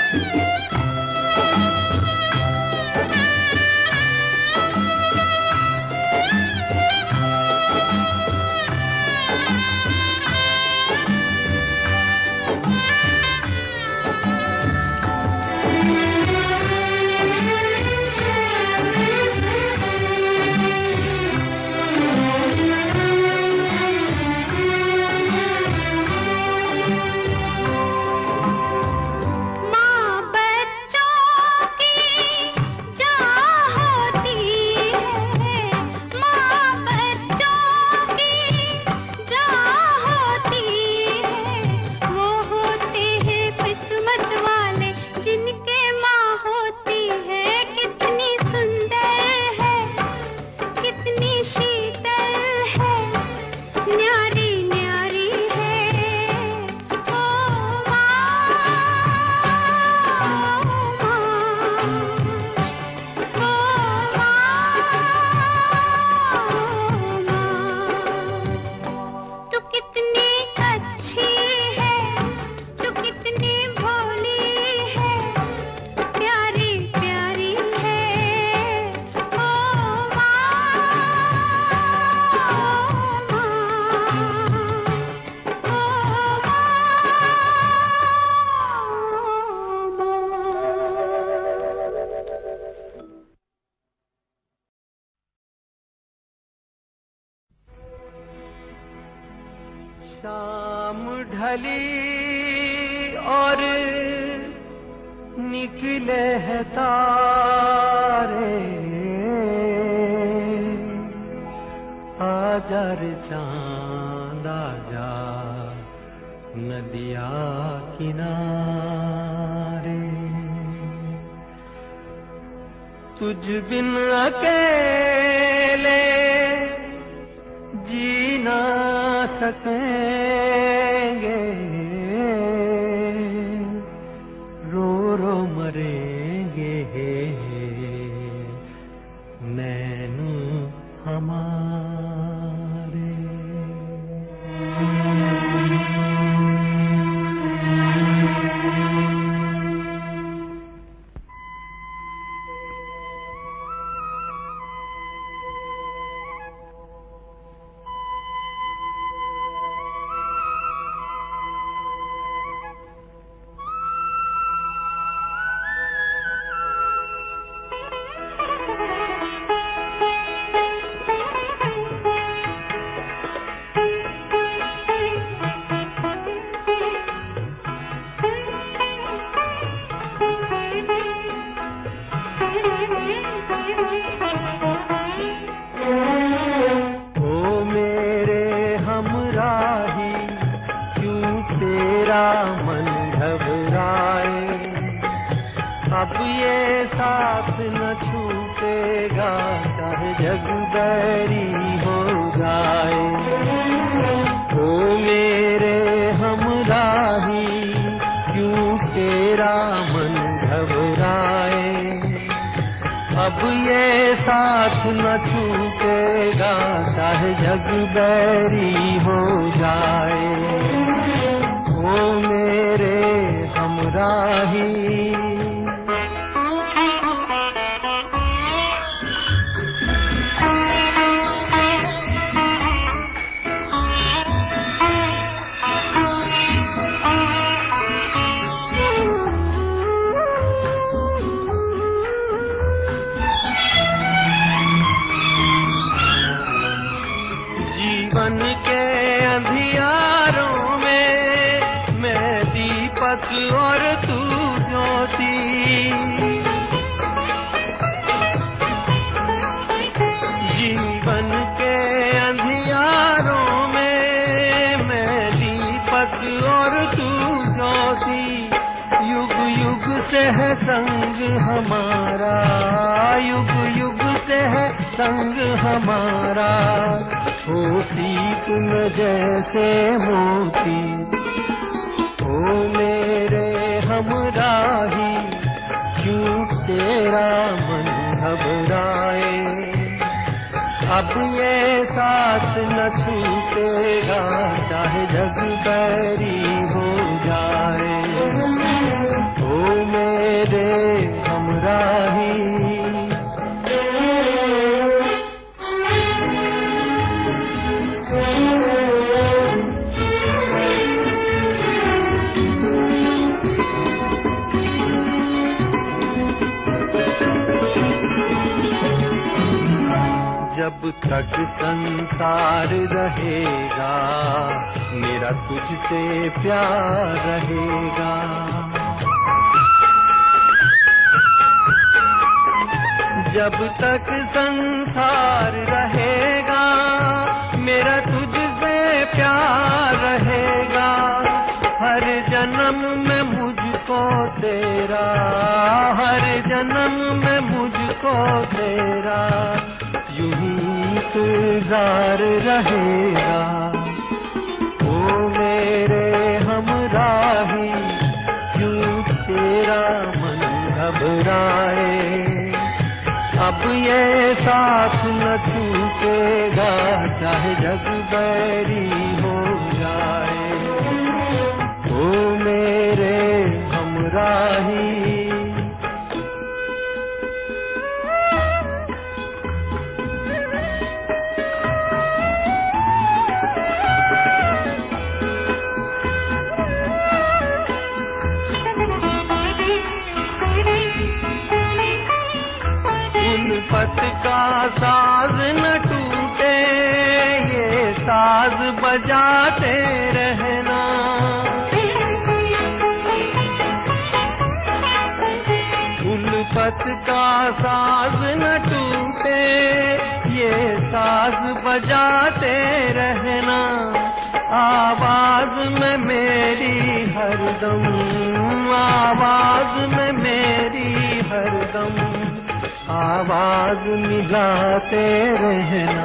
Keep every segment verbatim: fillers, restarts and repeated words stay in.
शाम ढली और निकले हैं तारे, आजा रे चांद आजा नदिया किनारे। तुझ बिन अकेले जी ना सकेंगे, रो रो मरेंगे नैनू हमारे। मन घबराए, अब ये साथ न छूटेगा चाहे जग बैरी हो जाए। ओ मेरे हमराही क्यों तेरा मन घबराए, अब ये साथ न छूटेगा चाहे जग बैरी हो जाए। ओ मेरे हमराही जीवन के अंधियारों में मैं दीपक और तू ज्योति, जीवन के अंधियारों में मैं दीपक और तू ज्योति। युग युग से है संग हमारा, युग युग से है संग हमारा, हो सीप में जैसे मोती। ओ मेरे हमराही क्यों तेरा मन घबराए, अब ये साथ न छूटेगा चाहे जग बैरी हो जाए। ओ तक संसार रहेगा मेरा तुझसे प्यार रहेगा। जब तक संसार रहेगा मेरा तुझसे प्यार रहेगा। हर जन्म में मुझको तेरा, हर जन्म में मुझको तेरा यूं ही इंतजार रहेगा। ओ मेरे हमराही क्यों तेरा मन घबराए, अब ये साथ न छूटेगा चाहे जग बैरी हो जाए। ओ मेरे हमराही उल्फत का साज न टूटे ये साज बजाते रहना। उल्फत का साज न टूटे ये साज बजाते रहना। आवाज में मेरी हरदम, आवाज में मेरी हरदम आवाज मिलाते रहना।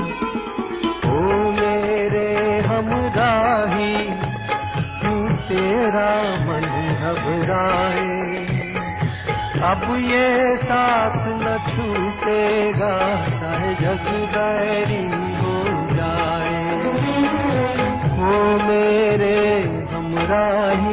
ओ मेरे हमराही क्यों तेरा मन घबराए, अब ये साथ न छूटेगा चाहे जग बैरी हो जाए। ओ मेरे हमराही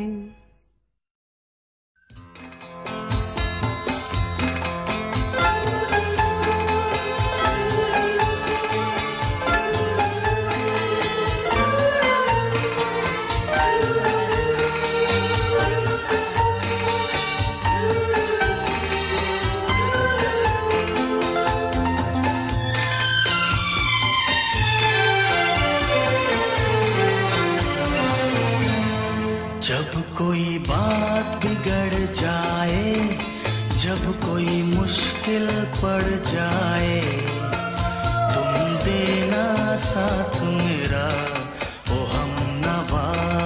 जब कोई बात बिगड़ जाए, जब कोई मुश्किल पड़ जाए, तुम देना साथ मेरा ओ हमनवा।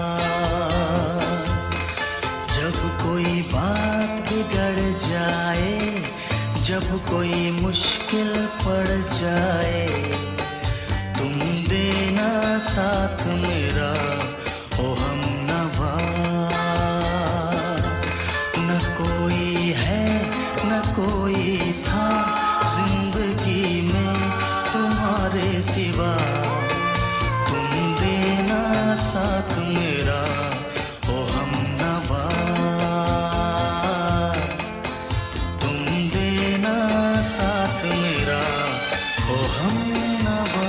जब कोई बात बिगड़ जाए, जब कोई मुश्किल पड़ जाए, तुम देना साथ मेरा ओ हमनवा। न कोई है न कोई था जिंदगी में तुम्हारे सिवा, तुम देना साथ मेरा ओ हमनवा। तुम देना साथ मेरा ओ हमनवा।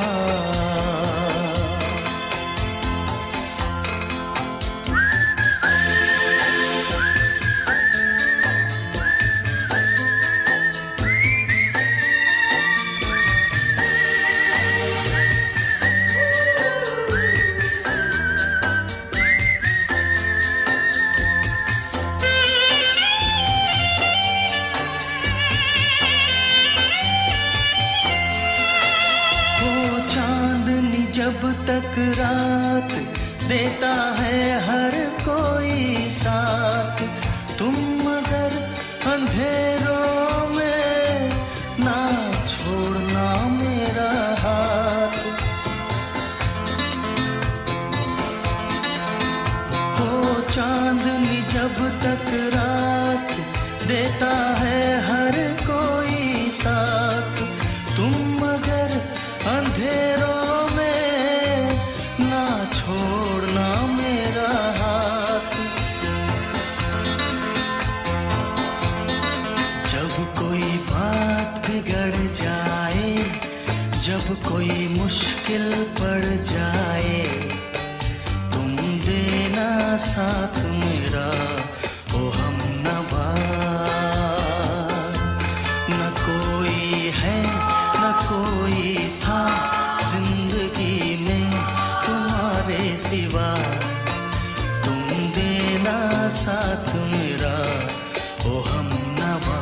जब तक रात देता है हर कोई साथ, तुम मगर अंधेरों में ना छोड़ना मेरा हाथ। हो चांदनी जब तक रात देता है हर कोई साथ, तुम मगर अंधेरों छोड़ना मेरा हाथ। जब कोई बात बिगड़ जाए, जब कोई मुश्किल पड़ जाए, तुम देना साथ मेरा ओ हमनवा। न कोई है न कोई साथ मेरा ओ हमनवा।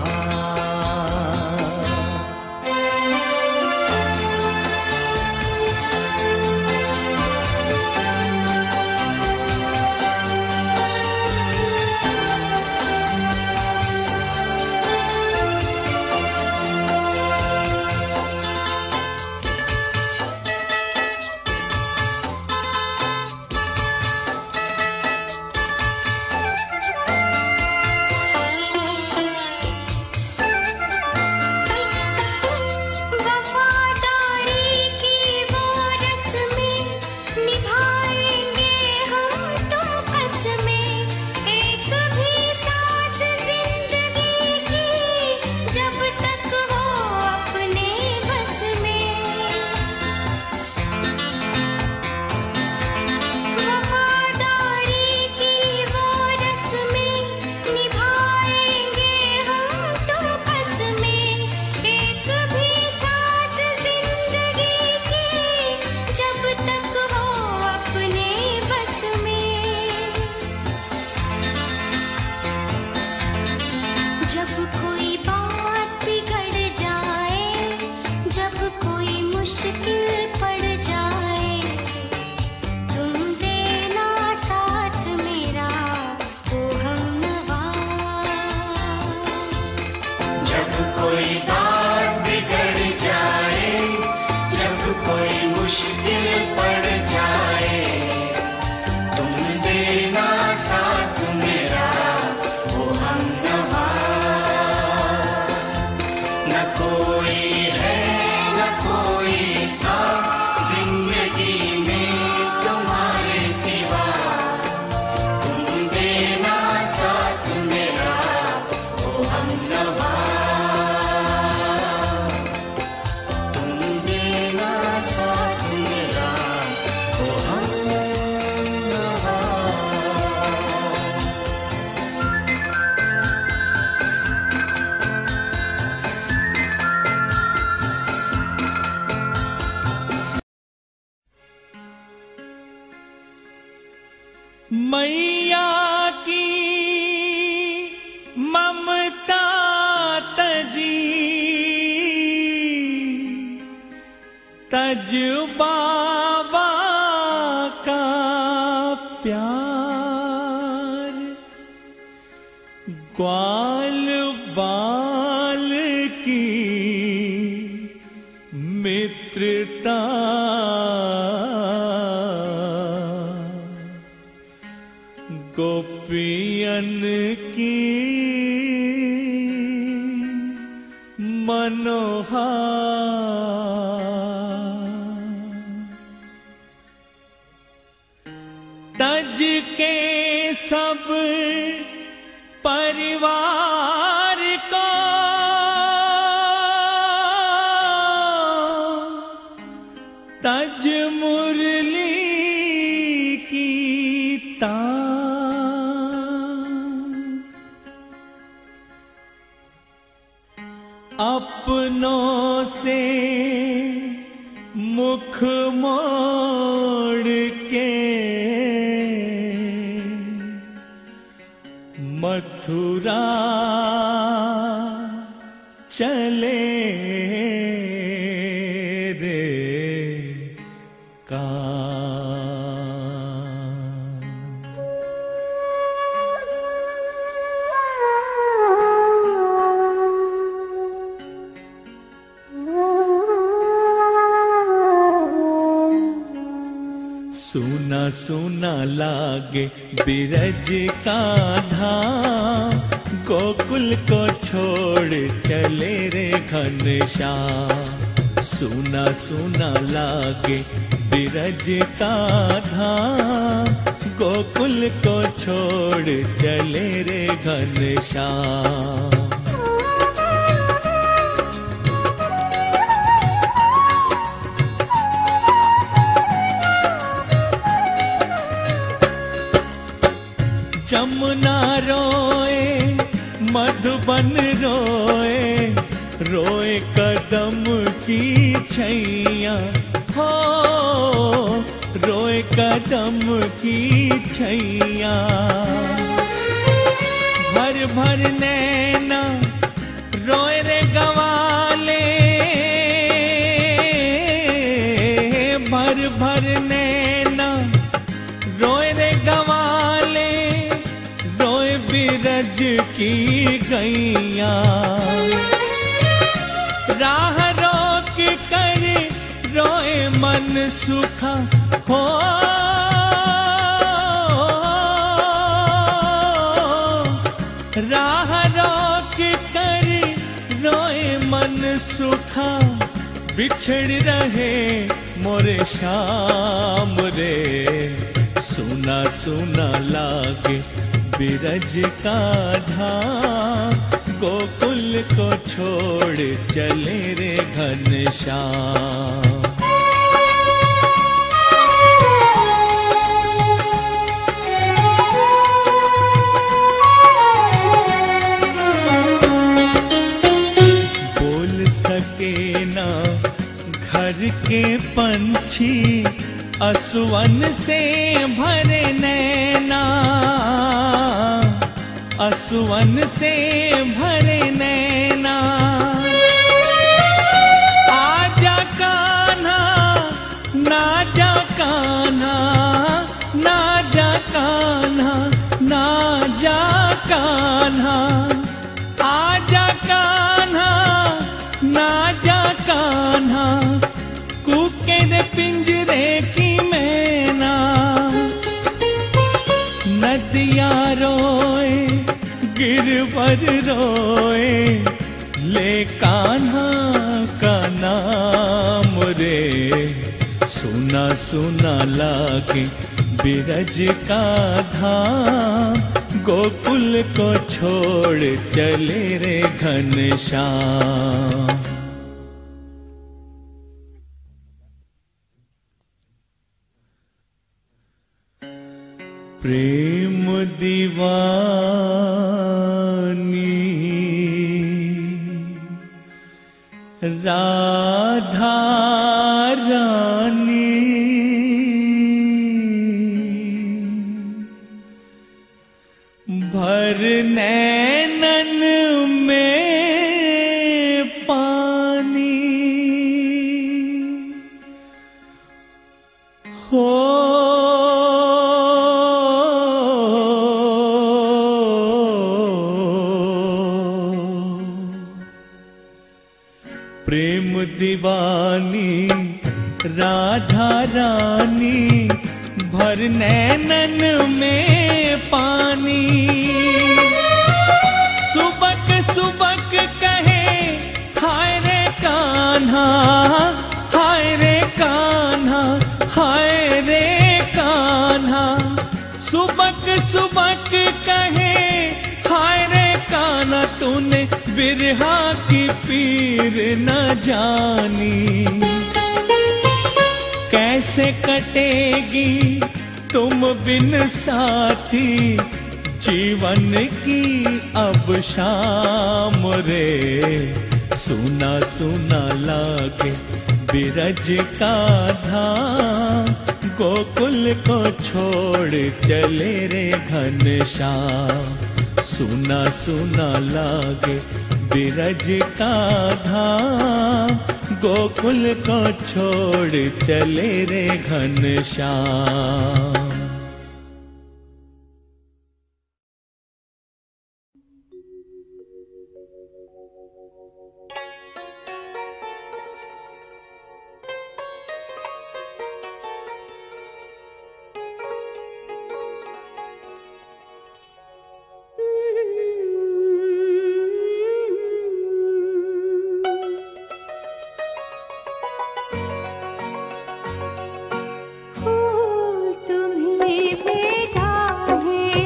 मैया की ममता तजी तज बाबा का प्यार, ग्वाल बाल की मित्रता, गोपियन की मनोहार, तज के सब परिवार को तज मुरली की तान, अपनों से मुख मोड़ के मथुरा चले रे कान। सुना सुना लागे बिरज का धाम, गोकुल को छोड़ चले रे घनश्याम। सुना सुना लागे बिरज का धाम, गोकुल को छोड़ चले रे घनश्याम। जमुना रोए मधुबन रोए, रोए कदम की छैया हो, रोए कदम की छैया। भर नैना रोए रे गवाले, भर भर नैना रोए रे गवाले, रोए बिरज की गैया। राह रोक कर रोए मन सुखा हो, राह रोक कर रोए मन सुखा, बिछड़ रहे मोरे श्याम रे। सुना सुना लागे बिरज का धाम, गोकुल को छोड़ चले रे घनश्याम। सके ना घर के पंछी, असुवन से भरे नैना, असुवन से भरे नैना। आजा कान्हा ना जा कान्हा, ना जा कान्हा, ना जा कान्हा। आजा कान्हा ना जा कान्हा, कूके दे पिंजरे की मैना। नदिया रोए गिरवर रोए, ले कान्हा का नाम रे। सुना सुना लागे बिरज का धाम, गोकुल को छोड़ चले रे घनश्याम। प्रेम दीवानी राधा रानी, भर नैनन में पानी हो। प्रेम दीवानी राधा रानी, भर नैनन में पानी। सुबक सुबक कहे हाय रे कान्हा, हाय रे कान्हा, हाय रे कान्हा। सुबक सुबक कहे हाय रे कान्हा, तूने बिरहा की पीर न जानी। कैसे कटेगी तुम बिन साथी, जीवन की अब शाम रे। सुना सुना लागे बिरज का धाम, गोकुल को छोड़ चले रे घनश्याम। सुना सुना लागे बिरज का धाम, गोकुल को छोड़ चले रे घनश्याम।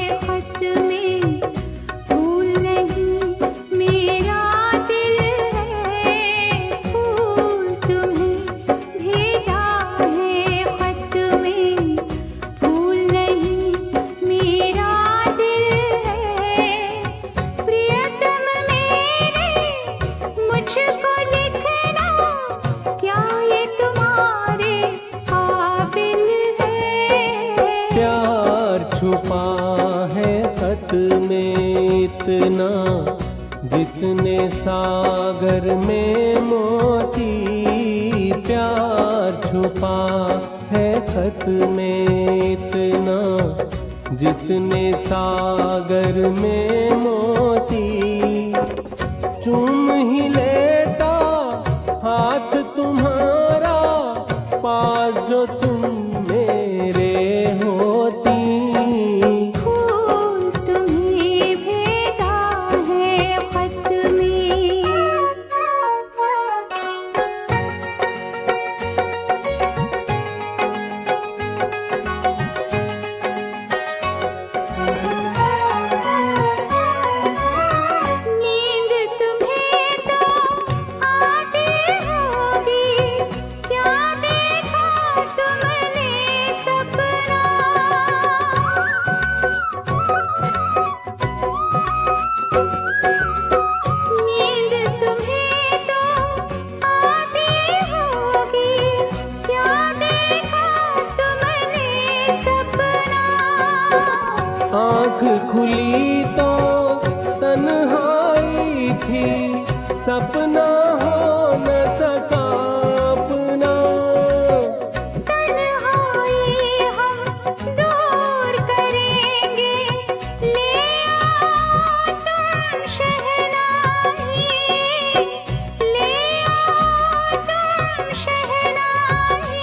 मेरा दिल है में इतना जितने सागर में मोती, प्यार छुपा है खत में इतना जितने सागर में मोती। चूम ही लेता हाथ तुम्हारा, पास जो तुम मेरे होती। फूल तुम्हें भेजा है खत में, नींद तुम्हें तो आती होगी, क्या देखा तुमने सपना। नींद तुम्हें तो आती होगी, क्या देखा तुमने सपना। आँख खुली तो तन्हाई थी, सपना हो न सका अपना। तन्हाई हम दूर करेंगे, ले आओ तुम शहनाई, ले आओ तुम शहनाई।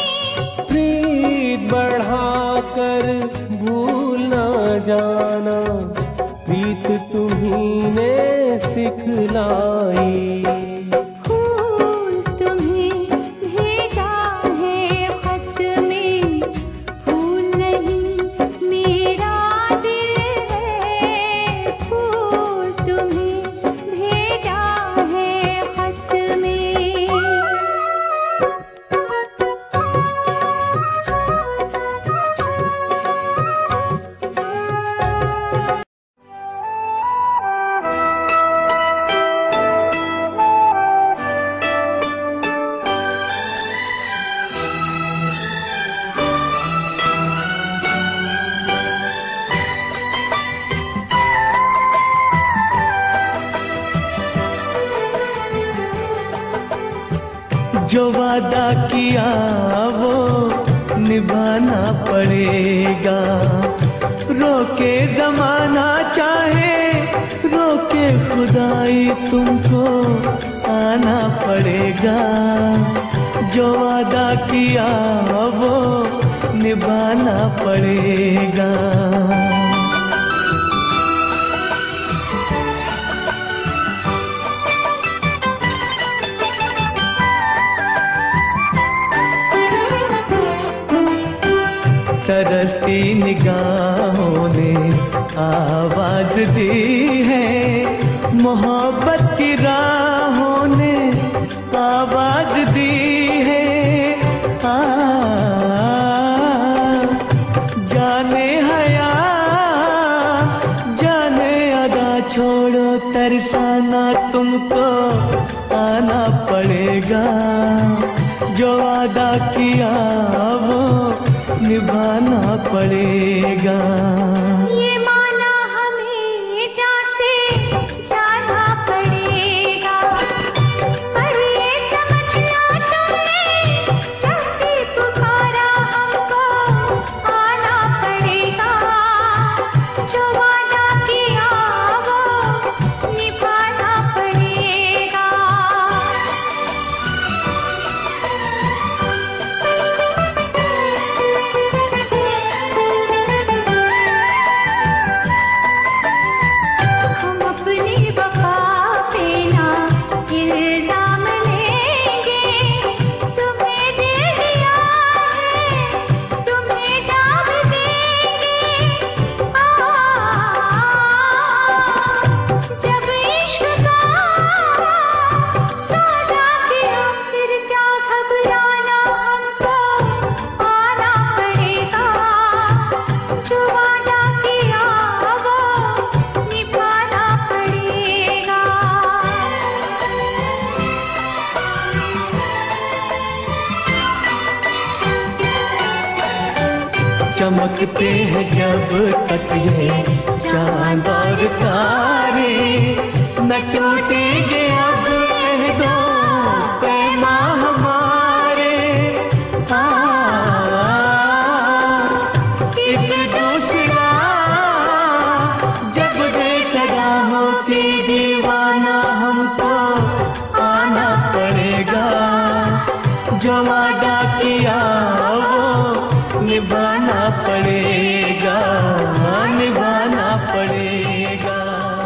प्रीत बढ़ाकर भूल ना जाना, प्रीत तुम्ही ने सिखलाई। फूल तुम्हें भेजा है खत में, फूल नहीं मेरा दिल है। फूल तुम्हें भेजा है खत में। जो वादा किया वो निभाना पड़ेगा, रोके जमाना चाहे रोके खुदाई, तुमको आना पड़ेगा। जो वादा किया वो निभाना पड़ेगा। तरसती निगाहों ने आवाज दी है, मोहब्बत की राहों ने आवाज दी है। आ, जाने हया जाने अदा छोड़ो, तरसाना तुमको आना पड़ेगा। जो वादा किया वो निभाना पड़ेगा। ये माना हमें जैसे जाना पड़ेगा, पर ये समझना तुमने जब भी पुकारा हमको आना पड़ेगा। जो वादा किया वो निभाना पड़ेगा। चमकते हैं जब तक ये चांद और तारे, न टूटेंगे अब कह दो पैमा हमारे। हाँ, एक दूसरा जब दे सदा हो के दीवाना हमको आना पड़ेगा। जो वादा किया वो निभाना पड़ेगा, निभाना पड़ेगा।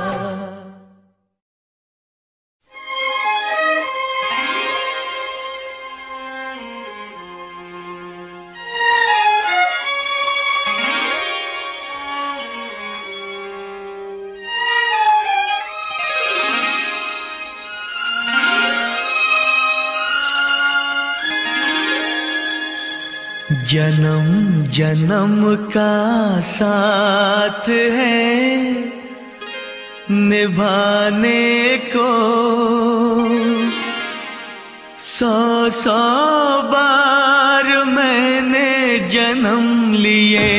जन्म जन्म का साथ है निभाने को, सौ सौ बार मैंने जन्म लिए।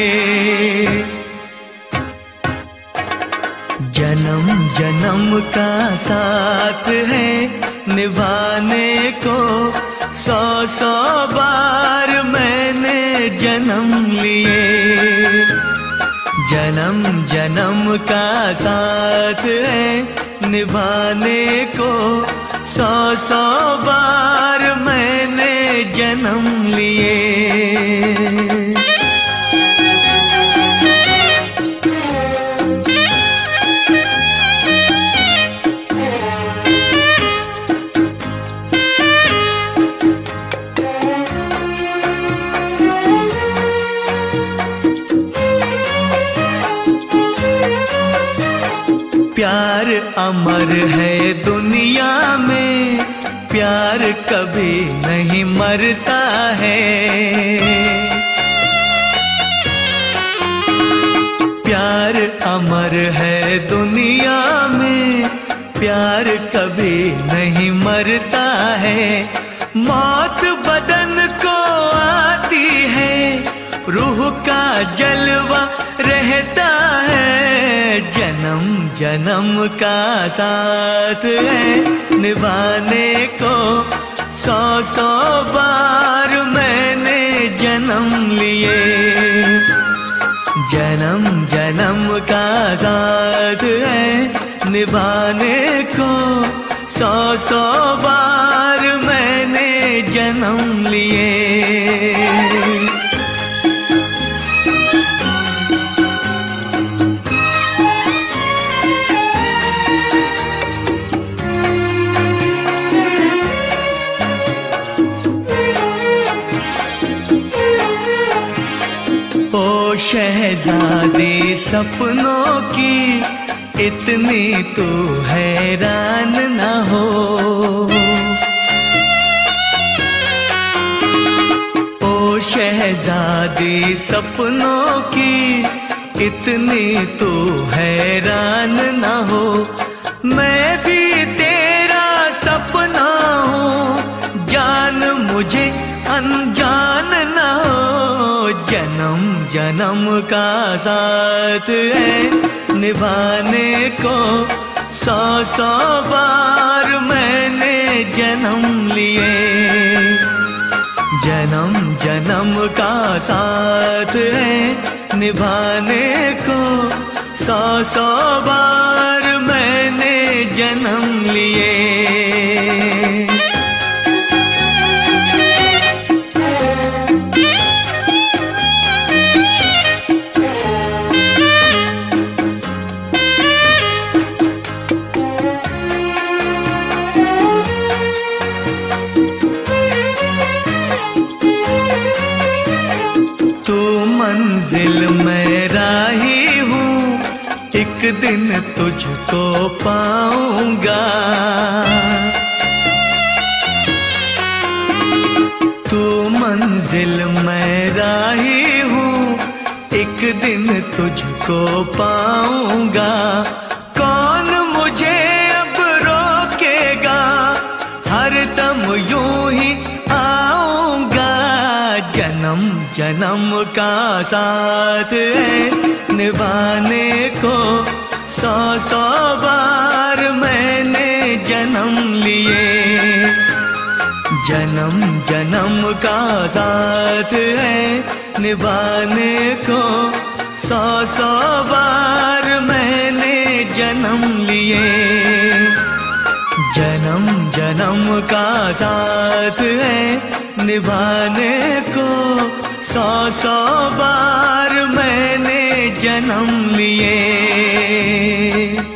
जन्म जन्म का साथ है निभाने को, सौ सौ बार मैंने जन्म लिए। जन्म जन्म का साथ है निभाने को, सौ सौ बार मैंने जन्म लिए। प्यार अमर है दुनिया में, प्यार कभी नहीं मरता है। प्यार अमर है दुनिया में, प्यार कभी नहीं मरता है। मौत बदन को आती है, रूह का जलवा रहता है। जन्म जन्म का साथ है निभाने को, सौ सौ बार मैंने जन्म लिए। जन्म जन्म का साथ है निभाने को, सौ सौ बार मैंने जन्म लिए। ओ शहजादे सपनों की इतनी तो हैरान न हो। ओ शहजादे सपनों की इतनी तो हैरान न हो। मैं भी तेरा सपना हूँ, जान मुझे अनजान न हो। जन्म जन्म का साथ है निभाने को, सौ सौ बार मैंने जन्म लिए। जन्म जन्म का साथ है निभाने को, सौ सौ बार मैंने जन्म लिए। मंजिल में राही हूँ, एक दिन तुझको पाऊंगा। तू मंजिल में राही हूँ, एक दिन तुझको पाऊंगा। कौन मुझे अब रोकेगा, हरदम यूं ही आऊंगा। जन्म जन्म का साथ है निभाने को। सौ सौ बार मैंने जन्म लिए, जन्म जन्म का साथ है निभाने को। सौ सौ बार मैंने जन्म लिए, जन्म जन्म का साथ है निभाने को। सौ सौ बार मैंने जन्म लिए।